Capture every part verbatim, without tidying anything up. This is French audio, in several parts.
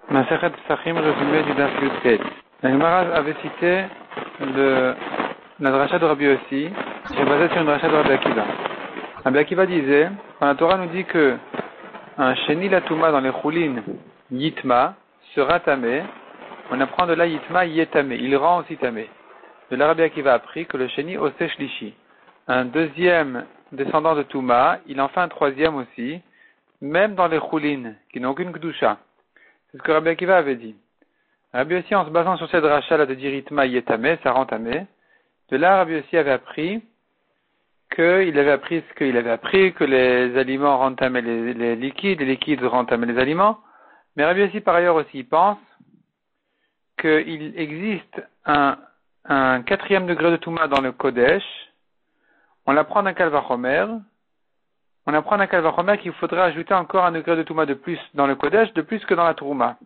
Masechet Pesachim, résumé du Daf Yudtet. La Gemara avait cité le, la dracha de Rabbi Yossi, qui est basée sur une dracha de Rabbi Akiva. Rabbi Akiva disait, quand la Torah nous dit que un sheni latouma dans les choulines, yitma, sera tamé, on apprend de là yitma yetamé, il rend aussi tamé. De là Rabbi Akiva a appris que le sheni oseh shlishi, un deuxième descendant de Touma, il en fait un troisième aussi, même dans les choulines, qui n'ont aucune kdusha. C'est ce que Rabbi Akiva avait dit. Rabbi Yossi, en se basant sur cette dracha là de dire yitma yetamé, ça rend tamé, de là Rabbi Yossi avait appris qu'il avait appris ce qu'il avait appris, que les aliments rendent tamé les, les liquides, les liquides rendent tamé les aliments. Mais Rabbi Yossi, par ailleurs aussi, pense qu'il existe un, un quatrième degré de Touma dans le Kodesh. On l'apprend d'un Kalvachomer. On apprend d'un Kalvachomer qu'il faudrait ajouter encore un degré de Touma de plus dans le Kodesh, de plus que dans la Trouma.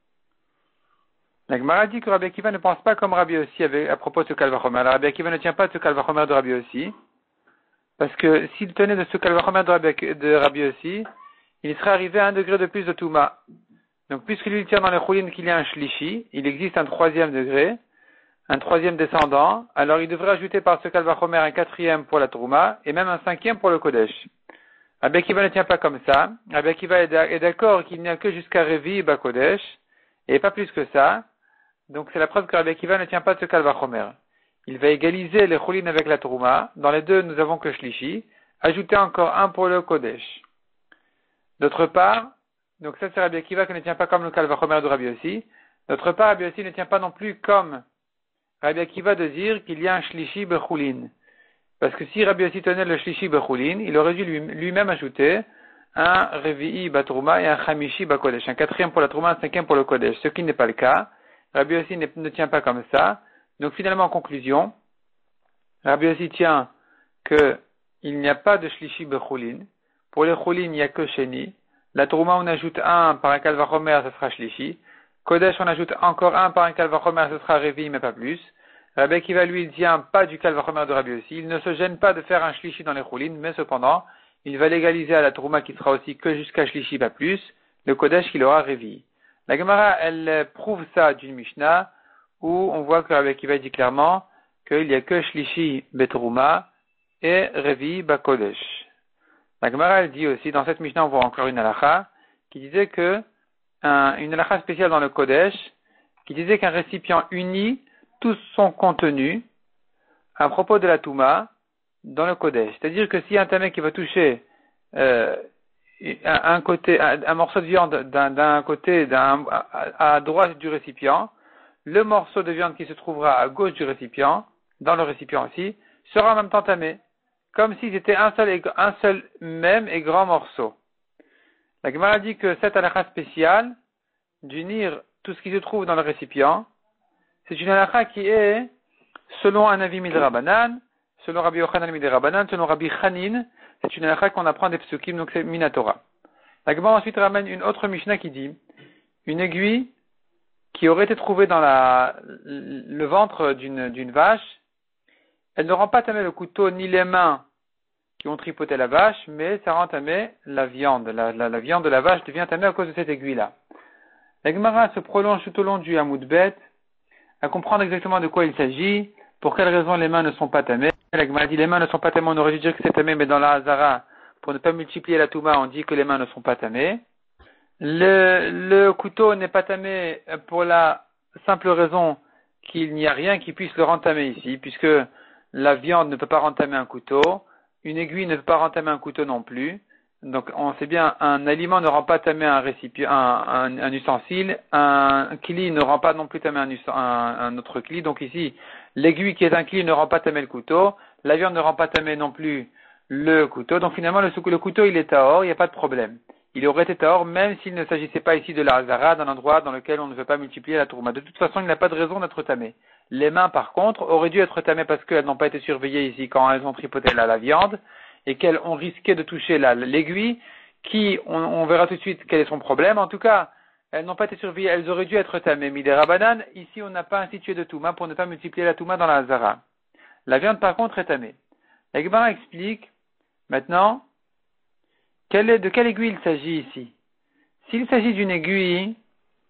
La Gemara dit que Rabbi Akiva ne pense pas comme Rabbi Yossi avec, à propos de ce Kalvachomer. Alors Rabbi Akiva ne tient pas de ce Kalvachomer de Rabbi Yossi, parce que s'il tenait de ce Kalvachomer de Rabbi, de Rabbi Yossi, il serait arrivé à un degré de plus de Touma. Donc puisqu'il lui tient dans les choulines qu'il y a un shlishi, il existe un troisième degré, un troisième descendant, alors il devrait ajouter par ce Kalvachomer un quatrième pour la Trouma, et même un cinquième pour le Kodesh. Rabbi Akiva ne tient pas comme ça. Rabbi Akiva est d'accord qu'il n'y a que jusqu'à Revi Bakodesh, et pas plus que ça. Donc c'est la preuve que Rabbi Akiva ne tient pas de ce Kalvachomer. Il va égaliser les choulines avec la Trouma. Dans les deux, nous avons que Shlishi. Ajouter encore un pour le Kodesh. D'autre part, donc ça c'est Rabbi Akiva qui ne tient pas comme le Kalvachomer de Rabbi Yossi. D'autre part, Rabbi Yossi ne tient pas non plus comme Rabbi Akiva de dire qu'il y a un Shlishi Bechoulin. Parce que si Rabbi Yossi tenait le Shlishi Bechoulin, il aurait dû lui-même ajouter un Revi'i Batrouma et un Chamishi Bakodesh. Un quatrième pour la Trouma, un cinquième pour le Kodesh. Ce qui n'est pas le cas. Rabbi Yossi ne, ne tient pas comme ça. Donc finalement, en conclusion, Rabbi Yossi tient qu'il n'y a pas de Shlishi Bechoulin. Pour les Choulin, il n'y a que Sheni. La Trouma, on ajoute un par un Kalvachomer, ce sera Shlishi. Kodesh, on ajoute encore un par un Kalvachomer, ce sera Revi, mais pas plus. Rabbi Akiva, lui, il tient pas du Kalvachomer de Rabbi Yossi. Il ne se gêne pas de faire un Shlishi dans les Choulin, mais cependant, il va légaliser à la Trouma qui sera aussi que jusqu'à Shlishi, pas plus. Le Kodesh, qu'il aura Revi. La Gemara, elle prouve ça d'une Mishnah, où on voit que Rabbi Akiva dit clairement qu'il n'y a que Shlishi Betrouma et Revi Bakodesh. La Gemara, elle dit aussi, dans cette Mishnah, on voit encore une halakha, qui disait que, un, une halakha spéciale dans le Kodesh, qui disait qu'un récipient unit tout son contenu à propos de la Touma dans le Kodesh. C'est-à-dire que si un tamé qui va toucher euh, un, un côté, un, un morceau de viande d'un, d'un côté, d'un, à, à droite du récipient, le morceau de viande qui se trouvera à gauche du récipient, dans le récipient aussi, sera en même temps tamé, comme si c'était un seul, et, un seul même et grand morceau. La Gemara dit que cette halakha spéciale, d'unir tout ce qui se trouve dans le récipient, c'est une halakha qui est, selon un avis midrabanan, selon Rabbi Yochanan midrabanan, selon Rabbi Chanin, c'est une halakha qu'on apprend des psukim, donc c'est minatora. La Gemara ensuite ramène une autre Mishnah qui dit, une aiguille qui aurait été trouvée dans la, le ventre d'une, d'une vache, elle ne rend pas tamé le couteau ni les mains qui ont tripoté la vache, mais ça rend tamé la viande. La, la, la viande de la vache devient tamée à cause de cette aiguille-là. La Gemara se prolonge tout au long du Hamoud Bet à comprendre exactement de quoi il s'agit, pour quelles raisons les mains ne sont pas tamées. La Gemara dit les mains ne sont pas tamées, on aurait dû dire que c'est tamé, mais dans la Hazara, pour ne pas multiplier la Touma, on dit que les mains ne sont pas tamées. Le, le couteau n'est pas tamé pour la simple raison qu'il n'y a rien qui puisse le rentamer ici, puisque la viande ne peut pas rentamer un couteau, une aiguille ne peut pas rentamer un couteau non plus. Donc on sait bien, un aliment ne rend pas tamer un récipient, un, un, un ustensile, un kli ne rend pas non plus tamer un, un, un autre kli. Donc ici, l'aiguille qui est un kli ne rend pas tamer le couteau, la viande ne rend pas tamer non plus le couteau. Donc finalement, le, le couteau il est tahor, il n'y a pas de problème. Il aurait été tahor même s'il ne s'agissait pas ici de la hazara, d'un endroit dans lequel on ne veut pas multiplier la tourma. De toute façon, il n'a pas de raison d'être tamé. Les mains, par contre, auraient dû être tamées parce qu'elles n'ont pas été surveillées ici quand elles ont tripoté la, la viande et qu'elles ont risqué de toucher la, l'aiguille qui, on, on verra tout de suite quel est son problème. En tout cas, elles n'ont pas été surveillées, elles auraient dû être tamées. Mais des rabanan, ici, on n'a pas institué de touma pour ne pas multiplier la touma dans la hazara. La viande, par contre, est tamée. La Gemara explique, maintenant, quelle est, de quelle aiguille il s'agit ici. S'il s'agit d'une aiguille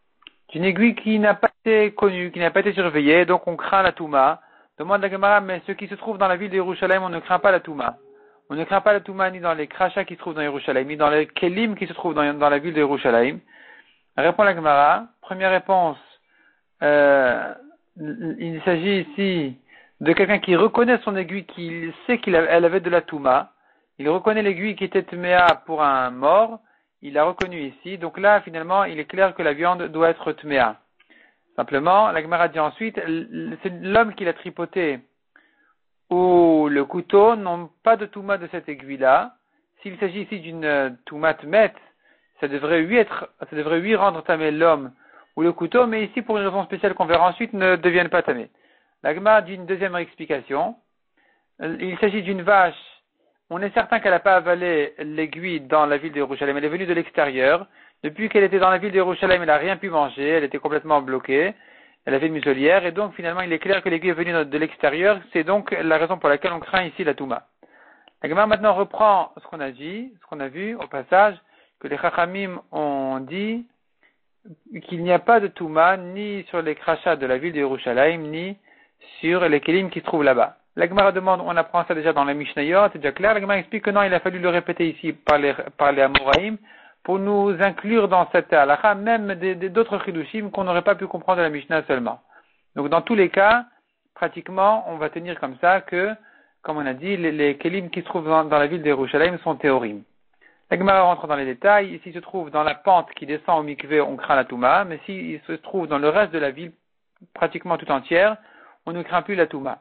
d'une aiguille qui n'a pas été connue, qui n'a pas été surveillée, donc on craint la Touma. Demande la Gemara, mais ce qui se trouve dans la ville de Yerushalayim, on ne craint pas la Touma. On ne craint pas la Touma ni dans les crachats qui se trouvent dans Yerushalayim, ni dans les kelim qui se trouvent dans, dans la ville de Yerushalayim. Répond la Gemara. Première réponse, euh, il s'agit ici de quelqu'un qui reconnaît son aiguille, qui sait qu'elle avait de la Touma. Il reconnaît l'aiguille qui était tméa pour un mort. Il l'a reconnu ici. Donc là, finalement, il est clair que la viande doit être tméa. Simplement, la Gemara dit ensuite, c'est l'homme qui l'a tripoté ou le couteau n'ont pas de touma de cette aiguille-là. S'il s'agit ici d'une touma tmet, ça devrait lui être, ça devrait lui rendre tamé l'homme ou le couteau, mais ici, pour une raison spéciale qu'on verra ensuite, ne deviennent pas tamé. La Gemara dit une deuxième explication. Il s'agit d'une vache. On est certain qu'elle n'a pas avalé l'aiguille dans la ville de Yerushalayim. Elle est venue de l'extérieur. Depuis qu'elle était dans la ville de Yerushalayim, elle n'a rien pu manger. Elle était complètement bloquée. Elle avait une muselière. Et donc, finalement, il est clair que l'aiguille est venue de l'extérieur. C'est donc la raison pour laquelle on craint ici la Touma. La Gemara maintenant reprend ce qu'on a dit, ce qu'on a vu au passage, que les Chachamim ont dit qu'il n'y a pas de Touma ni sur les crachats de la ville de Yerushalayim, ni sur les kelim qui se trouvent là-bas. La Gemara demande, on apprend ça déjà dans les Mishnayot, c'est déjà clair. La Gemara explique que non, il a fallu le répéter ici par les, par les Amoraïm pour nous inclure dans cette halakha, même des, des, d'autres chidushim qu'on n'aurait pas pu comprendre de la Mishnah seulement. Donc dans tous les cas, pratiquement, on va tenir comme ça que, comme on a dit, les, les kelim qui se trouvent dans, dans la ville d'Yerushalayim sont théorim. La Gemara rentre dans les détails. S'il se trouve dans la pente qui descend au mikvé, on craint la Touma, mais s'il se trouve dans le reste de la ville, pratiquement tout entière, on ne craint plus la Touma.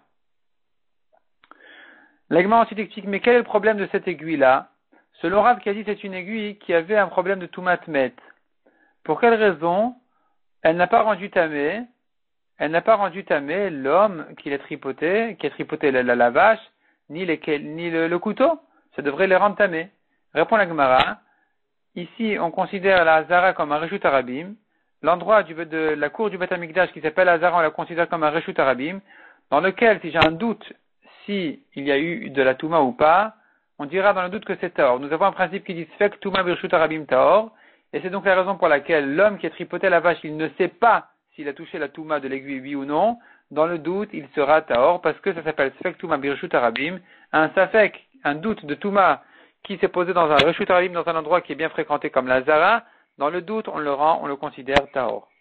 La Gemara ensuite explique, mais quel est le problème de cette aiguille-là? Selon Rav qui a dit c'est une aiguille qui avait un problème de Touma Tmet. Pour quelle raison? Elle n'a pas rendu tamé, elle n'a pas rendu tamé l'homme qui l'a tripoté, qui a tripoté la, la, la vache, ni, les, ni le, le couteau. Ça devrait les rendre tamés. Répond la Gemara. Ici, on considère la Hazara comme un Reshut Arabim. L'endroit du, de la cour du Beth Amikdash qui s'appelle Hazara, on la considère comme un Reshut Arabim, dans lequel, si j'ai un doute, si il y a eu de la Touma ou pas, on dira dans le doute que c'est Taor. Nous avons un principe qui dit Sfek Touma Birshut Arabim Taor, et c'est donc la raison pour laquelle l'homme qui a tripoté la vache, il ne sait pas s'il a touché la Touma de l'aiguille, oui ou non. Dans le doute, il sera Taor, parce que ça s'appelle Sfek Touma Birshut Arabim. Un Safek, un doute de Touma qui s'est posé dans un Reshut Arabim, dans un endroit qui est bien fréquenté comme la Zara, dans le doute, on le rend, on le considère Taor.